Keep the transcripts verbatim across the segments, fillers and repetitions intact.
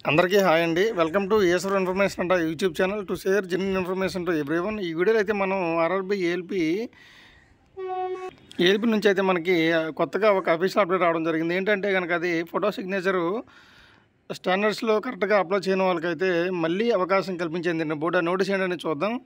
అందరికీ హాయ్ అండి. Welcome to Eshwar information అంట YouTube channel to share genuine information to everyone. ఈ వీడియోలో అయితే మనం ఆర్ఆర్బీ ఏఎల్పీ ఏఎల్పీ నుంచి అయితే మనకి కొత్తగా ఒక అఫీషియల్ అప్డేట్ రావడం జరిగింది. ఏంటంటే కనుక అది ఫోటో సిగ్నేచరు స్టాండర్డ్స్లో కరెక్ట్గా అప్లోడ్ చేయని వాళ్ళకైతే మళ్ళీ అవకాశం కల్పించింది. బోర్డు నోటీస్ ఏంటని చూద్దాం.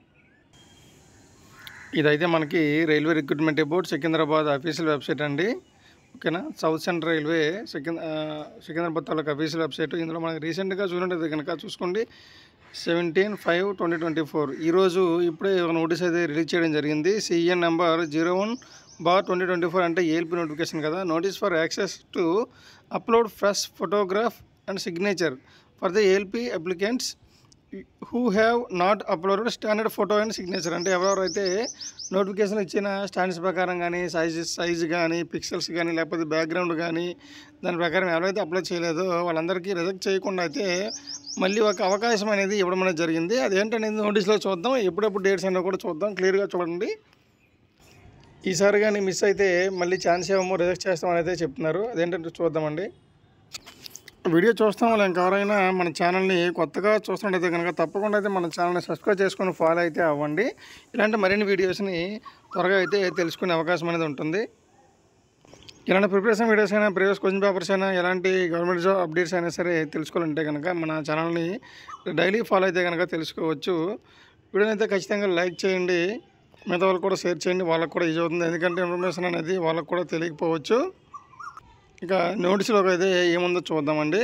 ఇదైతే మనకి railway recruitment board Secunderabad official website అండి. ఓకేనా, సౌత్ సెంట్రల్ రైల్వే సికింద్ర సికింద్రాబాద్ తాలూకా అఫీషియల్ వెబ్సైట్. ఇందులో మనకి రీసెంట్గా చూసినట్టు కనుక చూసుకోండి, seventeen five twenty twenty four ఈరోజు ఇప్పుడే ఒక నోటీస్ అయితే రిలీజ్ చేయడం జరిగింది. CN number zero one bar twenty twenty four అంటే ఏఎల్పీ నోటిఫికేషన్ కదా. Notice for access to upload fresh photograph and signature for the ALP applicants who have not uploaded standard photo and signature. అంటే ఎవరెవరైతే notification ఇచ్చిన standards ప్రకారం కానీ size size కానీ pixels కానీ లేకపోతే బ్యాక్గ్రౌండ్ కానీ దాని ప్రకారం ఎవరైతే అప్లోడ్ చేయలేదో వాళ్ళందరికీ రిజెక్ట్ చేయకుండా అయితే మళ్ళీ ఒక అవకాశం అనేది ఇవ్వడం అనేది జరిగింది. అదేంటనేది నోటీస్లో చూద్దాం, ఎప్పుడెప్పుడు డేట్స్ అనేవి కూడా చూద్దాం. క్లియర్గా చూడండి. ఈసారి కానీ మిస్ అయితే మళ్ళీ ఛాన్స్ ఏమో రిజెక్ట్ చేస్తామని అయితే చెప్తున్నారు. అదేంటంటే చూద్దామండి. వీడియో చూస్తాం వాళ్ళు ఇంకెవరైనా మన ఛానల్ని కొత్తగా చూస్తున్నట్టయితే కనుక తప్పకుండా అయితే మన ఛానల్ని సబ్స్క్రైబ్ చేసుకొని ఫాలో అయితే అవ్వండి. ఇలాంటి మరిన్ని వీడియోస్ని త్వరగా అయితే తెలుసుకునే అవకాశం అనేది ఉంటుంది. ఇలాంటి ప్రిపరేషన్ వీడియోస్ అయినా ప్రీవియస్ క్వశ్చన్ పేపర్స్ అయినా ఎలాంటి గవర్నమెంట్ జాబ్ అప్డేట్స్ అయినా సరే తెలుసుకోవాలంటే కనుక మన ఛానల్ని డైలీ ఫాలో అయితే కనుక తెలుసుకోవచ్చు. వీడియోని అయితే ఖచ్చితంగా లైక్ చేయండి, మిగతా వాళ్ళకి కూడా షేర్ చేయండి, వాళ్ళకి కూడా యూజ్ అవుతుంది. ఎందుకంటే ఇన్ఫర్మేషన్ అనేది వాళ్ళకు కూడా తెలియకపోవచ్చు. ఇక నోటీసులోకి అయితే ఏముందో చూద్దామండి.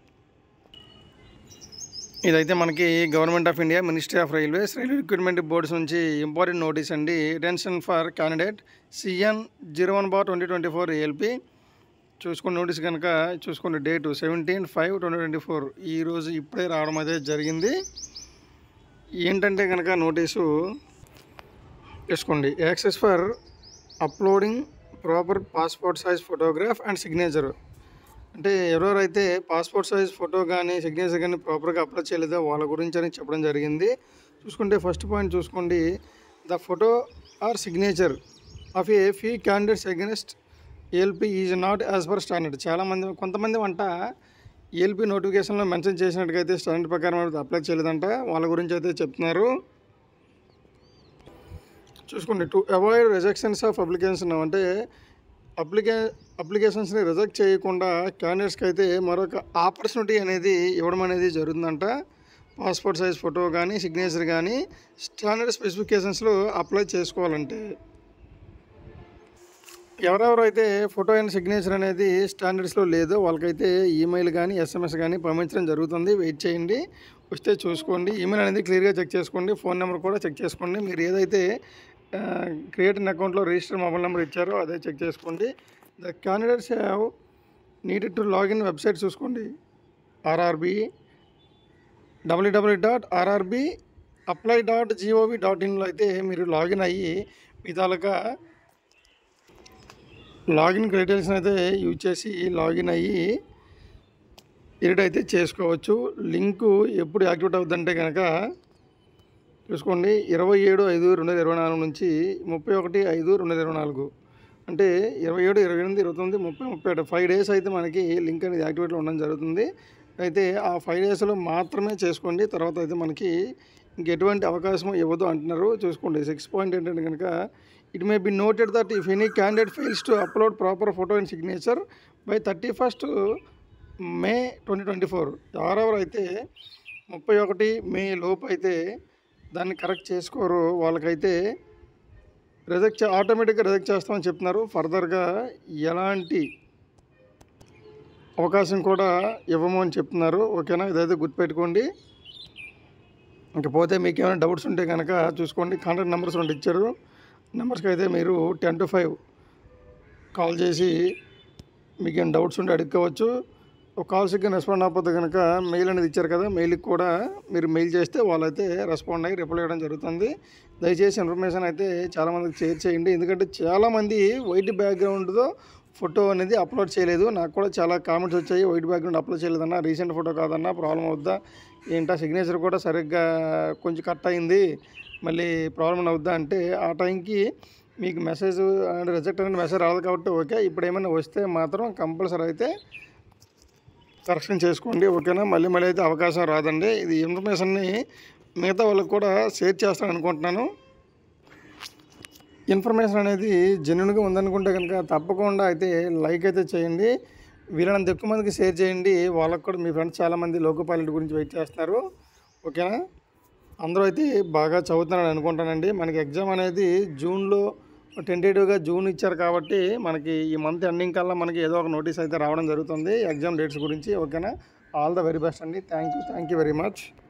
ఇదైతే మనకి government of India ministry of railways railway recruitment boards నుంచి ఇంపార్టెంట్ నోటీస్ అండి. Attention for candidate CN zero one bar twenty twenty four ALP. చూసుకుని నోటీస్ కనుక చూసుకోండి, date seventeen five twenty twenty four ఈరోజు ఇప్పుడే రావడం అయితే జరిగింది. ఏంటంటే కనుక నోటీసు చూసుకోండి, access for uploading proper passport size photograph and signature. అంటే ఎవరెవరైతే పాస్పోర్ట్ సైజ్ ఫోటో కానీ సిగ్నేచర్ కానీ ప్రాపర్గా అప్లోడ్ చేయలేదో వాళ్ళ గురించి అని చెప్పడం జరిగింది. చూసుకుంటే ఫస్ట్ పాయింట్ చూసుకోండి, the photo or signature of a few candidates against ALP is not as per standard. చాలామంది కొంతమంది వంట ఏఎల్పీ నోటిఫికేషన్లో మెన్షన్ చేసినట్టుగా అయితే స్టాండర్డ్ ప్రకారం అయితే అప్లై చేయలేదంట. వాళ్ళ గురించి అయితే చెప్తున్నారు. చూసుకోండి, to avoid rejections of application అంటే అప్లికే అప్లికేషన్స్ని రిజెక్ట్ చేయకుండా క్యాండిడేట్స్కి అయితే మరొక ఆపర్చునిటీ అనేది ఇవ్వడం అనేది జరుగుతుందంట. పాస్పోర్ట్ సైజ్ ఫోటో కానీ సిగ్నేచర్ కానీ స్టాండర్డ్ స్పెసిఫికేషన్స్లో అప్లై చేసుకోవాలంటే ఎవరెవరైతే ఫోటో అండ్ సిగ్నేచర్ అనేది స్టాండర్డ్స్లో లేదో వాళ్ళకైతే ఈమెయిల్ కానీ ఎస్ఎంఎస్ కానీ పంపించడం జరుగుతుంది. వెయిట్ చేయండి, వస్తే చూసుకోండి. ఈమెయిల్ అనేది క్లియర్గా చెక్ చేసుకోండి, ఫోన్ నెంబర్ కూడా చెక్ చేసుకోండి. మీరు ఏదైతే క్రియేట్ ఇన్ అకౌంట్లో రిజిస్టర్ మొబైల్ నెంబర్ ఇచ్చారో అదే చెక్ చేసుకోండి. The candidates have needed to login website చూసుకోండి, RRB WW dot RRB apply dot GOV డాట్ ఇన్లో అయితే మీరు లాగిన్ అయ్యి మీ తాలూకా లాగిన్ క్రైటీరియాస్ అయితే యూజ్ చేసి లాగిన్ అయ్యి ఎడిట్ అయితే చేసుకోవచ్చు. లింకు ఎప్పుడు యాక్టివేట్ అవుతుందంటే కనుక చూసుకోండి, ఇరవై ఏడు ఐదు రెండు వేల ఇరవై నాలుగు నుంచి ముప్పై ఒకటి ఐదు రెండు వేల ఇరవై నాలుగు అంటే ఇరవై ఏడు ఇరవై ఎనిమిది ఇరవై తొమ్మిది ముప్పై ముప్పై ఒకటి ఫైవ్ డేస్ అయితే మనకి లింక్ అనేది యాక్టివేట్లో ఉండడం జరుగుతుంది. అయితే ఆ ఫైవ్ డేస్లో మాత్రమే చేసుకోండి, తర్వాత అయితే మనకి ఇంకెటువంటి అవకాశం ఇవ్వదు అంటున్నారు. చూసుకోండి, సిక్స్ పాయింట్ ఏంటంటే కనుక it may be noted that if any candidate fails to upload proper photo and signature by thirty first May twenty twenty four ఎవరెవరైతే ముప్పై ఒకటి మే లోపు అయితే దాన్ని కరెక్ట్ చేసుకోరు వాళ్ళకైతే రిజెక్ట్ ఆటోమేటిక్గా రిజెక్ట్ చేస్తామని చెప్తున్నారు. ఫర్దర్గా ఎలాంటి అవకాశం కూడా ఇవ్వము అని చెప్తున్నారు. ఓకేనా, ఇదైతే గుర్తుపెట్టుకోండి. ఇంకపోతే మీకు ఏమైనా డౌట్స్ ఉంటే కనుక చూసుకోండి, కాంటాక్ట్ నెంబర్స్ రెండు ఇచ్చారు. నెంబర్స్కి అయితే మీరు టెన్ టు ఫైవ్ కాల్ చేసి మీకు ఏమైనా డౌట్స్ ఉంటే అడుక్కోవచ్చు. ఒక కాల్స్కి రెస్పాండ్ అవ్వకపోతే కనుక మెయిల్ అనేది ఇచ్చారు కదా, మెయిల్కి కూడా మీరు మెయిల్ చేస్తే వాళ్ళైతే రెస్పాండ్ అయ్యి రిప్లై ఇవ్వడం జరుగుతుంది. దయచేసి ఇన్ఫర్మేషన్ అయితే చాలామందికి షేర్ చేయండి, ఎందుకంటే చాలామంది వైట్ బ్యాక్గ్రౌండ్తో ఫోటో అనేది అప్లోడ్ చేయలేదు. నాకు కూడా చాలా కామెంట్స్ వచ్చాయి, వైట్ బ్యాక్గ్రౌండ్ అప్లోడ్ చేయలేదన్నా, రీసెంట్ ఫోటో కాదన్నా, ప్రాబ్లం అవుద్దా ఏంటా, సిగ్నేచర్ కూడా సరిగ్గా కొంచెం కట్ అయింది, మళ్ళీ ప్రాబ్లం అవుద్దా అంటే ఆ టైంకి మీకు మెసేజ్ రిజెక్ట్ అనేది మెసేజ్ రాదు కాబట్టి ఓకే. ఇప్పుడు ఏమైనా వస్తే మాత్రం కంపల్సరీ అయితే కరెక్షన్ చేసుకోండి. ఓకేనా, మళ్ళీ మళ్ళీ అయితే అవకాశం రాదండి. ఇది ఇన్ఫర్మేషన్ని మిగతా వాళ్ళకి కూడా షేర్ చేస్తాను అనుకుంటున్నాను. ఇన్ఫర్మేషన్ అనేది జెన్యున్గా ఉందనుకుంటే కనుక తప్పకుండా అయితే లైక్ అయితే చేయండి. వీళ్ళనంత ఎక్కువ మందికి షేర్ చేయండి. వాళ్ళకు కూడా మీ ఫ్రెండ్స్ చాలామంది లోకో పైలట్ గురించి వెయిట్ చేస్తున్నారు. ఓకేనా, అందరూ అయితే బాగా చదువుతున్నారని అనుకుంటానండి. మనకి ఎగ్జామ్ అనేది జూన్లో టెంటేటివ్గా జూన్ ఇచ్చారు కాబట్టి మనకి ఈ మంత్ ఎండింగ్ కల్లా మనకి ఏదో ఒక నోటీస్ అయితే రావడం జరుగుతుంది ఎగ్జామ్ డేట్స్ గురించి. ఓకేనా, ఆల్ ద వెరీ బెస్ట్ అండి. Thank you thank you very much.